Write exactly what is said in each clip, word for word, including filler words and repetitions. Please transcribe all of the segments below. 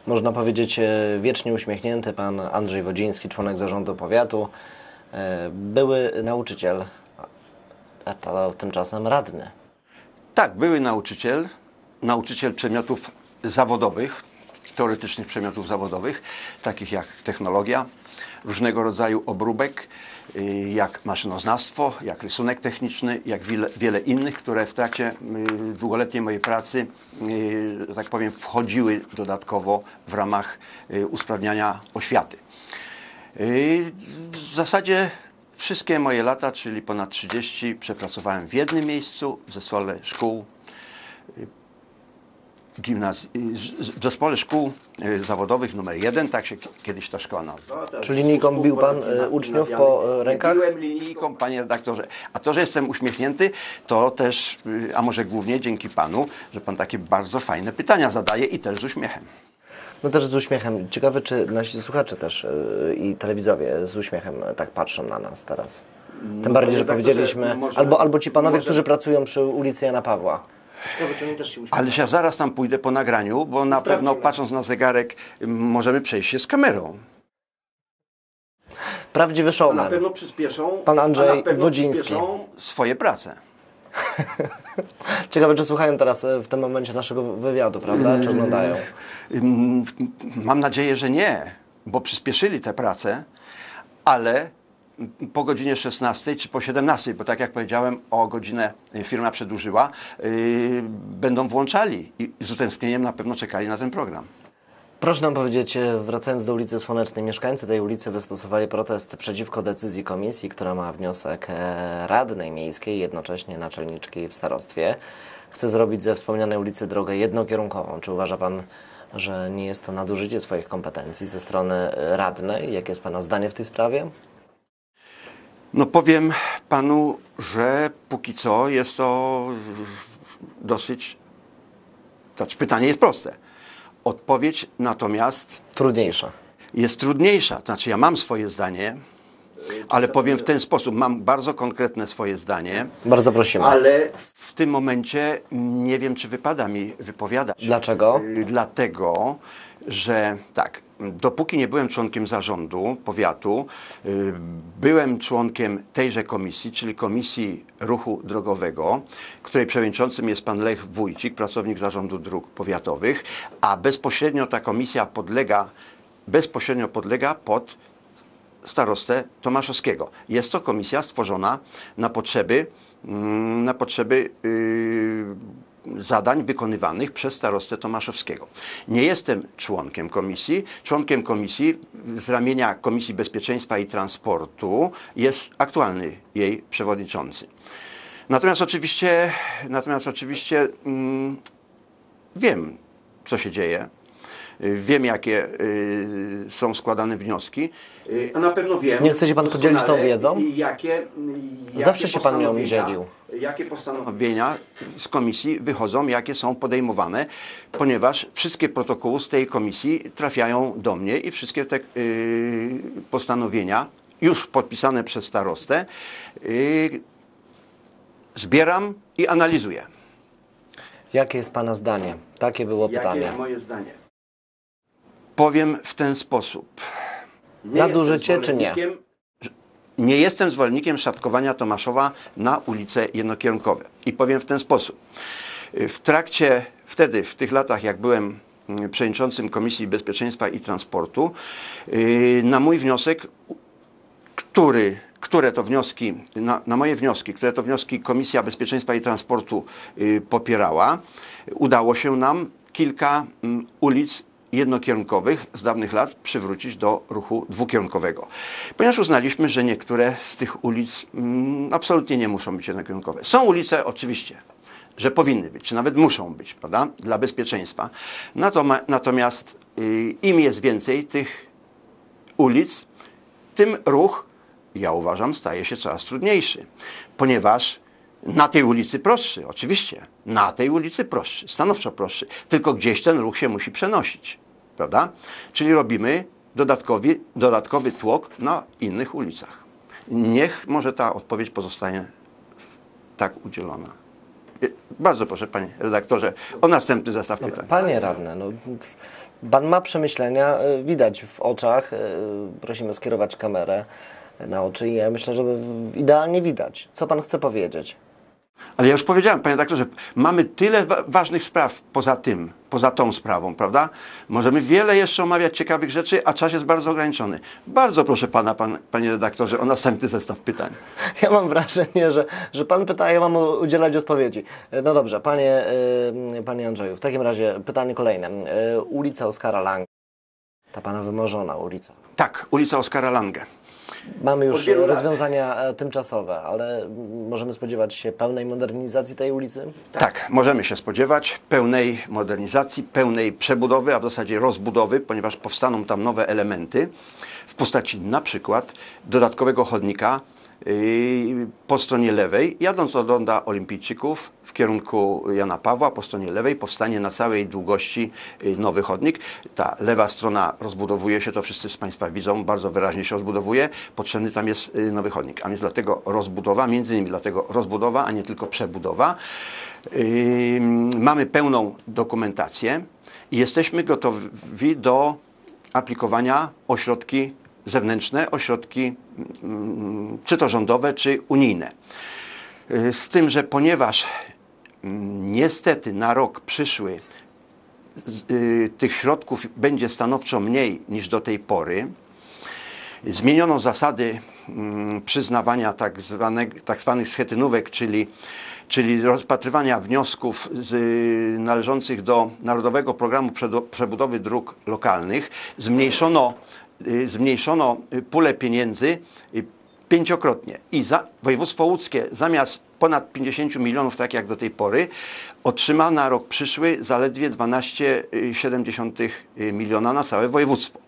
Można powiedzieć wiecznie uśmiechnięty pan Andrzej Wodziński, członek zarządu powiatu, były nauczyciel, a to tymczasem radny. Tak, były nauczyciel, nauczyciel przedmiotów zawodowych, teoretycznych przedmiotów zawodowych, takich jak technologia, różnego rodzaju obróbek, jak maszynoznawstwo, jak rysunek techniczny, jak wiele, wiele innych, które w trakcie długoletniej mojej pracy, że tak powiem, wchodziły dodatkowo w ramach usprawniania oświaty. W zasadzie wszystkie moje lata, czyli ponad trzydzieści, przepracowałem w jednym miejscu, w zespole szkół, gimnaz... w zespole szkół zawodowych numer jeden, tak się kiedyś ta szkoła nazywała. Czyli linijką bił pan uczniów po rękach? Biłem linijką, panie redaktorze. A to, że jestem uśmiechnięty, to też, a może głównie dzięki panu, że pan takie bardzo fajne pytania zadaje i też z uśmiechem. No też z uśmiechem. Ciekawe, czy nasi słuchacze też yy, i telewidzowie z uśmiechem tak patrzą na nas teraz. Tym bardziej, że powiedzieliśmy, może, albo, albo ci panowie, może... którzy pracują przy ulicy Jana Pawła. Ciekawe, czy oni też się uśmiechają. Ależ ja zaraz tam pójdę po nagraniu, bo na pewno patrząc na zegarek możemy przejść się z kamerą. Prawdziwy showman. A na pewno przyspieszą, pan Andrzej a na pewno Wodziński. Przyspieszą swoje prace. Ciekawe, czy słuchają teraz w tym momencie naszego wywiadu, prawda? Czy oglądają? Mam nadzieję, że nie, bo przyspieszyli te prace, ale po godzinie szesnastej czy po siedemnastej, bo tak jak powiedziałem, o godzinę firma przedłużyła, yy, będą włączali i z utęsknieniem na pewno czekali na ten program. Proszę nam powiedzieć, wracając do ulicy Słonecznej, mieszkańcy tej ulicy wystosowali protest przeciwko decyzji komisji, która ma wniosek radnej miejskiej, jednocześnie naczelniczki w starostwie. Chce zrobić ze wspomnianej ulicy drogę jednokierunkową. Czy uważa pan, że nie jest to nadużycie swoich kompetencji ze strony radnej? Jakie jest pana zdanie w tej sprawie? No powiem panu, że póki co jest to dosyć... Znaczy pytanie jest proste. Odpowiedź natomiast... Trudniejsza. Jest trudniejsza. Znaczy ja mam swoje zdanie, ale powiem w ten sposób. Mam bardzo konkretne swoje zdanie. Bardzo prosimy. Ale w tym momencie nie wiem, czy wypada mi wypowiadać. Dlaczego? Dlatego, że tak, dopóki nie byłem członkiem zarządu powiatu, byłem członkiem tejże komisji, czyli Komisji Ruchu Drogowego, której przewodniczącym jest pan Lech Wójcik, pracownik Zarządu Dróg Powiatowych, a bezpośrednio ta komisja podlega, bezpośrednio podlega pod starostę Tomaszowskiego. Jest to komisja stworzona na potrzeby, na potrzeby yy, zadań wykonywanych przez starostę Tomaszowskiego. Nie jestem członkiem komisji. Członkiem komisji z ramienia Komisji Bezpieczeństwa i Transportu jest aktualny jej przewodniczący. Natomiast oczywiście, natomiast oczywiście mm, wiem, co się dzieje. Wiem, jakie y, są składane wnioski, y, a na pewno wiem... Nie chce się pan podzielić tą wiedzą? Jakie, jakie Zawsze się pan nią dzielił. Jakie postanowienia z komisji wychodzą, jakie są podejmowane, ponieważ wszystkie protokoły z tej komisji trafiają do mnie i wszystkie te y, postanowienia, już podpisane przez starostę, y, zbieram i analizuję. Jakie jest pana zdanie? Takie było pytanie. Jakie jest moje zdanie? Powiem w ten sposób. Nie Nadużycie czy nie? Nie jestem zwolennikiem szatkowania Tomaszowa na ulice jednokierunkowe. I powiem w ten sposób. W trakcie, wtedy, w tych latach, jak byłem przewodniczącym Komisji Bezpieczeństwa i Transportu, na mój wniosek, który, które to wnioski, na, na moje wnioski, które to wnioski Komisja Bezpieczeństwa i Transportu popierała, udało się nam kilka ulic jednokierunkowych z dawnych lat przywrócić do ruchu dwukierunkowego. Ponieważ uznaliśmy, że niektóre z tych ulic mm, absolutnie nie muszą być jednokierunkowe. Są ulice oczywiście, że powinny być, czy nawet muszą być, prawda, dla bezpieczeństwa. Natomiast y, im jest więcej tych ulic, tym ruch, ja uważam, staje się coraz trudniejszy. Ponieważ na tej ulicy prostszy, oczywiście, na tej ulicy prostszy, stanowczo prostszy, tylko gdzieś ten ruch się musi przenosić, prawda? Czyli robimy dodatkowy, dodatkowy tłok na innych ulicach. Niech może ta odpowiedź pozostanie tak udzielona. Bardzo proszę, panie redaktorze, o następny zestaw pytań. Panie radny, no, Pan ma przemyślenia, y, widać w oczach. y, Prosimy skierować kamerę na oczy i ja myślę, że w- idealnie widać. Co pan chce powiedzieć? Ale ja już powiedziałem, panie redaktorze, mamy tyle wa ważnych spraw poza tym, poza tą sprawą, prawda? Możemy wiele jeszcze omawiać ciekawych rzeczy, a czas jest bardzo ograniczony. Bardzo proszę pana, pan, panie redaktorze, o następny zestaw pytań. Ja mam wrażenie, że, że pan pyta, a ja mam u- udzielać odpowiedzi. E, No dobrze, panie, y, panie Andrzeju, w takim razie pytanie kolejne. Y, Ulica Oskara Lange, ta pana wymarzona ulica. Tak, ulica Oskara Lange. Mamy Od już wielu lat. rozwiązania e, tymczasowe, ale mm, możemy spodziewać się pełnej modernizacji tej ulicy? Tak, możemy się spodziewać pełnej modernizacji, pełnej przebudowy, a w zasadzie rozbudowy, ponieważ powstaną tam nowe elementy w postaci na przykład dodatkowego chodnika yy, po stronie lewej, jadąc od Ronda Olimpijczyków w kierunku Jana Pawła, po stronie lewej powstanie na całej długości yy, nowy chodnik. Ta lewa strona rozbudowuje się, to wszyscy z Państwa widzą, bardzo wyraźnie się rozbudowuje. Potrzebny tam jest yy, nowy chodnik, a więc dlatego rozbudowa, między innymi dlatego rozbudowa, a nie tylko przebudowa. Yy, mamy pełną dokumentację i jesteśmy gotowi do aplikowania o środki zewnętrzne, o środki mm, czy to rządowe, czy unijne. Yy, Z tym, że ponieważ mm, niestety na rok przyszły z, yy, tych środków będzie stanowczo mniej niż do tej pory, zmieniono zasady mm, przyznawania tak, zwane, tak zwanych schetynówek, czyli, czyli rozpatrywania wniosków z, y, należących do Narodowego Programu Przedo- Przebudowy Dróg Lokalnych. Zmniejszono, y, zmniejszono y, pulę pieniędzy y, pięciokrotnie i za, województwo łódzkie zamiast ponad pięćdziesiąt milionów, tak jak do tej pory, otrzyma na rok przyszły zaledwie dwanaście przecinek siedem miliona na całe województwo.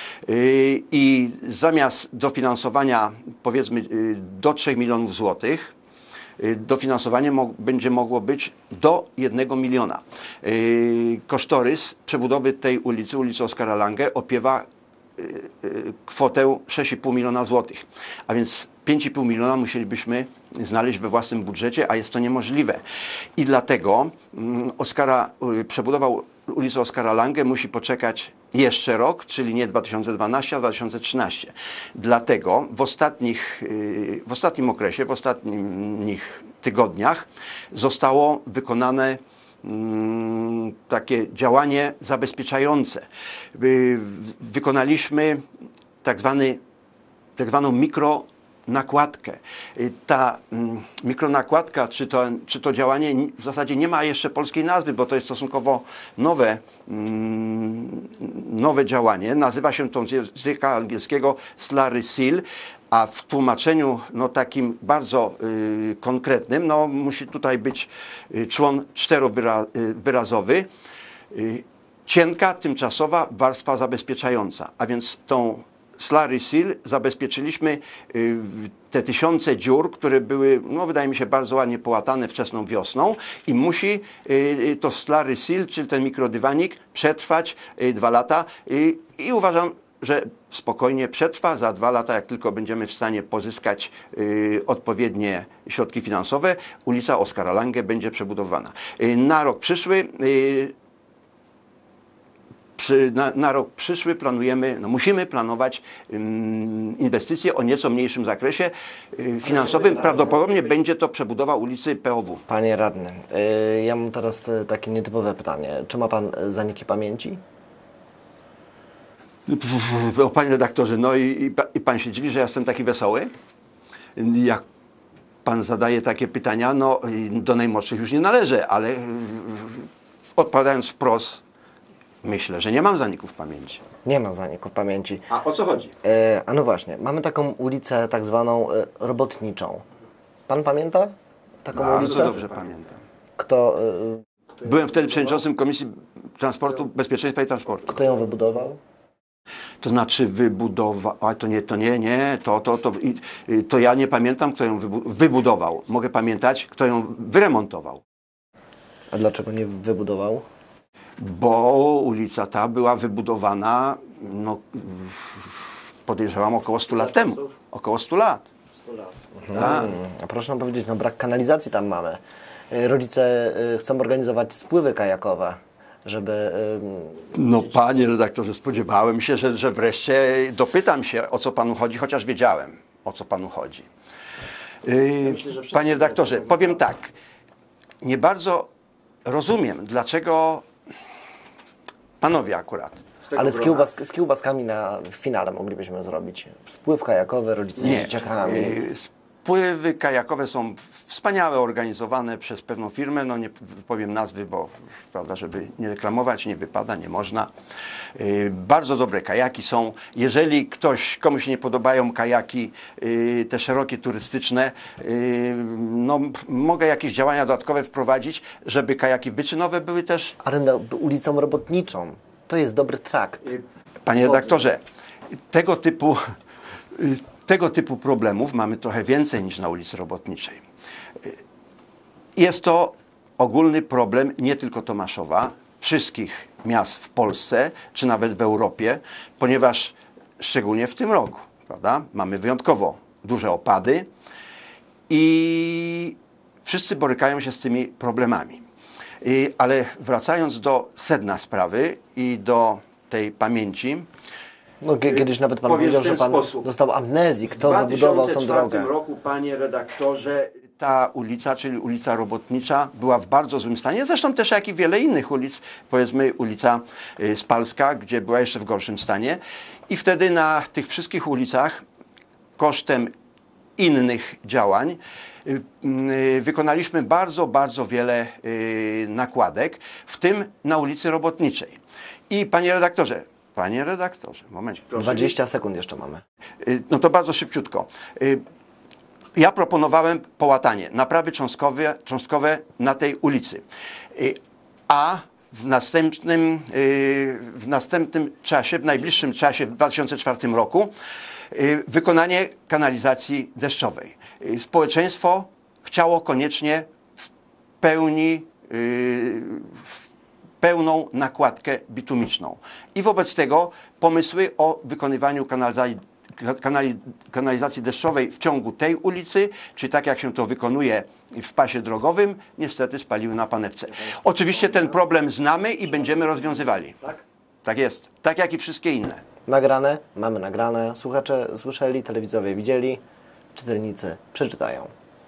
Yy, I zamiast dofinansowania powiedzmy yy, do trzech milionów złotych, yy, dofinansowanie mo będzie mogło być do jednego miliona. Yy, kosztorys przebudowy tej ulicy, ulicy Oskara Lange, opiewa yy, yy, kwotę sześć i pół miliona złotych. A więc pięć i pół miliona musielibyśmy znaleźć we własnym budżecie, a jest to niemożliwe. I dlatego mm, Oskara, yy, przebudowa ulicy Oskara Lange musi poczekać jeszcze rok, czyli nie dwa tysiące dwunasty, a dwa tysiące trzynasty. Dlatego w, ostatnich, yy, w ostatnim okresie, w ostatnich tygodniach zostało wykonane mm, takie działanie zabezpieczające. Yy, wykonaliśmy tak zwany, tak zwaną mikro nakładkę. Ta mm, mikronakładka, czy to, czy to działanie w zasadzie nie ma jeszcze polskiej nazwy, bo to jest stosunkowo nowe, mm, nowe działanie. Nazywa się to z języka angielskiego slurry seal, a w tłumaczeniu no, takim bardzo y, konkretnym no, musi tutaj być y, człon czterowyrazowy. Y, cienka, tymczasowa warstwa zabezpieczająca, a więc tą slurry seal zabezpieczyliśmy y, te tysiące dziur, które były, no wydaje mi się, bardzo ładnie połatane wczesną wiosną i musi y, to slurry seal, czyli ten mikrodywanik, przetrwać y, dwa lata y, i uważam, że spokojnie przetrwa. Za dwa lata, jak tylko będziemy w stanie pozyskać y, odpowiednie środki finansowe, ulica Oskara Lange będzie przebudowana. Y, na rok przyszły y, Przy, na, na rok przyszły planujemy, no musimy planować um, inwestycje o nieco mniejszym zakresie y, finansowym. Prawdopodobnie będzie to przebudowa ulicy P O W. Panie radny, y, ja mam teraz y, takie nietypowe pytanie. Czy ma pan y, zaniki pamięci? O, panie redaktorze, no i, i, pa- i pan się dziwi, że ja jestem taki wesoły? Jak pan zadaje takie pytania, no y, do najmłodszych już nie należę, ale y, odpowiadając wprost, myślę, że nie mam zaników pamięci. Nie ma zaników pamięci. A o co chodzi? E, a no właśnie, mamy taką ulicę tak zwaną e, robotniczą. Pan pamięta taką Bardzo ulicę? dobrze pamiętam. Kto, e, Byłem wtedy przewodniczącym Komisji Transportu, Bezpieczeństwa i Transportu. kto ją wybudował? To znaczy wybudował, a to nie, to nie, nie, to, to, to, i, y, to ja nie pamiętam, kto ją wybu wybudował. Mogę pamiętać, kto ją wyremontował. A dlaczego nie wybudował? Bo ulica ta była wybudowana, no, podejrzewam, około stu lat temu. Około stu lat. Tak. Hmm, a proszę nam powiedzieć, no brak kanalizacji tam mamy. E, Rodzice e, chcą organizować spływy kajakowe. żeby... No panie redaktorze, spodziewałem się, że, że wreszcie dopytam się, o co panu chodzi, chociaż wiedziałem, o co panu chodzi. Yy, myślę, że wszyscy panie redaktorze, wiedzą. powiem tak, nie bardzo rozumiem, dlaczego panowie akurat z tego Ale z, grona- kiełbas, z kiełbaskami na w finale moglibyśmy zrobić. Spływ kajakowy, rodzice z Nie, dzieciakami. yy, spływy kajakowe są wspaniałe, organizowane przez pewną firmę, no nie powiem nazwy, bo prawda, żeby nie reklamować, nie wypada, nie można. Yy, bardzo dobre kajaki są. Jeżeli ktoś, komuś nie podobają kajaki, yy, te szerokie, turystyczne, yy, no mogę jakieś działania dodatkowe wprowadzić, żeby kajaki wyczynowe były też. Ale na ulicą Robotniczą. To jest dobry trakt. Panie redaktorze, tego typu, tego typu problemów mamy trochę więcej niż na ulicy Robotniczej. Jest to ogólny problem nie tylko Tomaszowa, wszystkich miast w Polsce, czy nawet w Europie, ponieważ szczególnie w tym roku, prawda, mamy wyjątkowo duże opady i wszyscy borykają się z tymi problemami. I, ale wracając do sedna sprawy i do tej pamięci. No, kie- kiedyś nawet pan Powiem w powiedział, ten że pan sposób. dostał amnezji. Kto wybudował tą drogę? roku, panie redaktorze, ta ulica, czyli ulica Robotnicza, była w bardzo złym stanie. Zresztą też jak i wiele innych ulic, powiedzmy ulica y, Spalska, gdzie była jeszcze w gorszym stanie. I wtedy na tych wszystkich ulicach kosztem innych działań y, y, wykonaliśmy bardzo, bardzo wiele y, nakładek, w tym na ulicy Robotniczej. I panie redaktorze, panie redaktorze, moment, proszę. dwadzieścia sekund jeszcze mamy. Y, No to bardzo szybciutko. Y, Ja proponowałem połatanie, naprawy cząstkowe, cząstkowe na tej ulicy. Y, A w następnym, y, w następnym czasie, w najbliższym czasie, w dwa tysiące czwartym roku, y, wykonanie kanalizacji deszczowej. Y, Społeczeństwo chciało koniecznie w pełni, y, w pełną nakładkę bitumiczną. I wobec tego pomysły o wykonywaniu kanalizacji, kanali, kanalizacji deszczowej w ciągu tej ulicy, czy tak jak się to wykonuje w pasie drogowym, niestety spaliły na panewce. Oczywiście ten problem znamy i będziemy rozwiązywali. Tak? Tak jest. Tak jak i wszystkie inne. Nagrane, mamy nagrane. Słuchacze słyszeli, telewidzowie widzieli, czytelnicy przeczytają.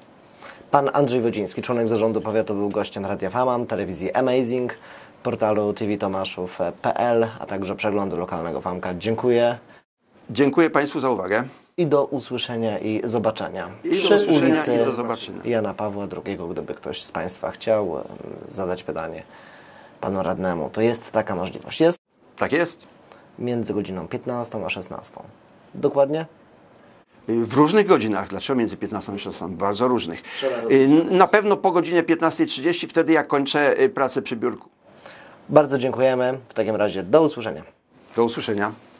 Pan Andrzej Wodziński, członek zarządu powiatu, był gościem Radia Famam, telewizji Amazing, portalu t v tomaszów kropka p l, a także przeglądu lokalnego Famka. Dziękuję Dziękuję Państwu za uwagę. i do usłyszenia i zobaczenia I do przy usłyszenia ulicy i do zobaczenia. Jana Pawła drugiego, gdyby ktoś z Państwa chciał em, zadać pytanie panu radnemu. To jest taka możliwość. Jest Tak jest. między godziną piętnastą a szesnastą. Dokładnie? W różnych godzinach. Dlaczego między piętnastą a szesnastą? Bardzo różnych. Trzeba Y, Na pewno po godzinie piętnastej trzydzieści, wtedy jak kończę y, pracę przy biurku. Bardzo dziękujemy. W takim razie do usłyszenia. Do usłyszenia.